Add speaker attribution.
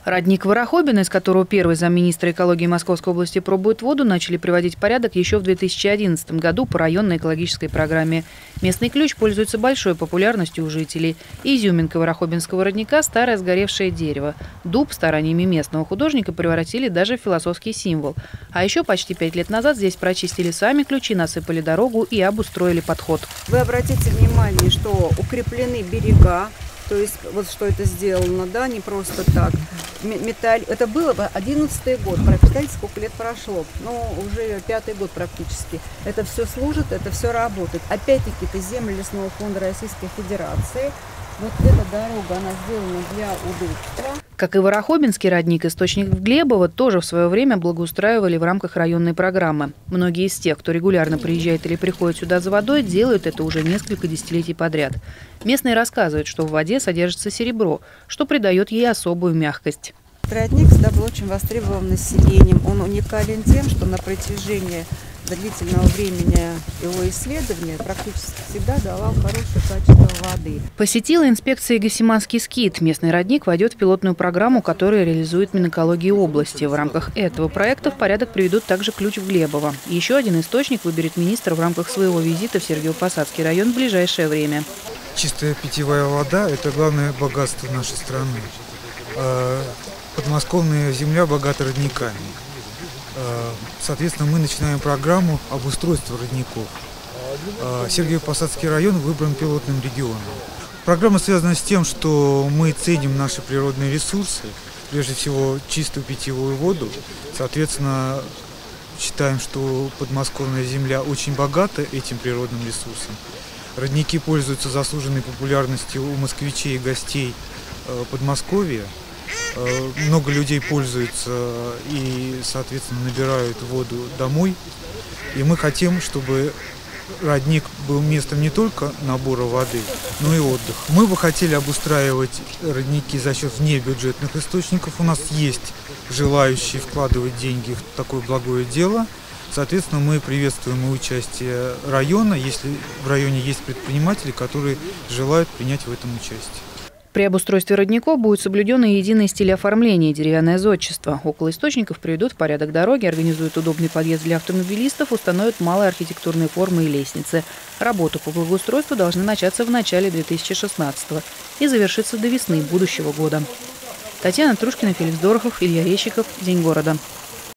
Speaker 1: Родник Ворохобина, из которого первый замминистра экологии Московской области пробует воду, начали приводить в порядок еще в 2011 году по районной экологической программе. Местный ключ пользуется большой популярностью у жителей. Изюминка Ворохобинского родника – старое сгоревшее дерево. Дуб стараниями местного художника превратили даже в философский символ. А еще почти 5 лет назад здесь прочистили сами ключи, насыпали дорогу и обустроили подход.
Speaker 2: Вы обратите внимание, что укреплены берега. То есть вот что это сделано, да, не просто так. Это было бы 11-й год, представляете, сколько лет прошло, ну уже 5-й год практически. Это все служит, это все работает. Опять-таки это земли лесного фонда Российской Федерации. Вот эта дорога, она сделана для удобства.
Speaker 1: Как и Ворохобинский родник, источник в Глебово тоже в свое время благоустраивали в рамках районной программы. Многие из тех, кто регулярно приезжает или приходит сюда за водой, делают это уже несколько десятилетий подряд. Местные рассказывают, что в воде содержится серебро, что придает ей особую мягкость.
Speaker 2: Родник всегда был очень востребован населением. Он уникален тем, что на протяжении длительного времени его исследования практически всегда давал хорошее качество воды.
Speaker 1: Посетила инспекция Гасиманский скит. Местный родник войдет в пилотную программу, которую реализует Минэкология области. В рамках этого проекта в порядок приведут также ключ в Глебово. Еще один источник выберет министр в рамках своего визита в Сергиево-Посадский район в ближайшее время.
Speaker 3: Чистая питьевая вода – это главное богатство нашей страны. Подмосковная земля богата родниками. Соответственно, мы начинаем программу обустройства родников. Сергиево-Посадский район выбран пилотным регионом. Программа связана с тем, что мы ценим наши природные ресурсы, прежде всего чистую питьевую воду. Соответственно, считаем, что подмосковная земля очень богата этим природным ресурсом. Родники пользуются заслуженной популярностью у москвичей и гостей Подмосковья. Много людей пользуются и, соответственно, набирают воду домой. И мы хотим, чтобы родник был местом не только набора воды, но и отдыха. Мы бы хотели обустраивать родники за счет внебюджетных источников. У нас есть желающие вкладывать деньги в такое благое дело. Соответственно, мы приветствуем и участие района, если в районе есть предприниматели, которые желают принять в этом участие.
Speaker 1: При обустройстве родников будет соблюден и единый стиль оформления – деревянное зодчество. Около источников приведут в порядок дороги, организуют удобный подъезд для автомобилистов, установят малые архитектурные формы и лестницы. Работы по благоустройству должны начаться в начале 2016-го и завершиться до весны будущего года. Татьяна Трушкина, Феликс Дорохов, Илья Рещиков. День города.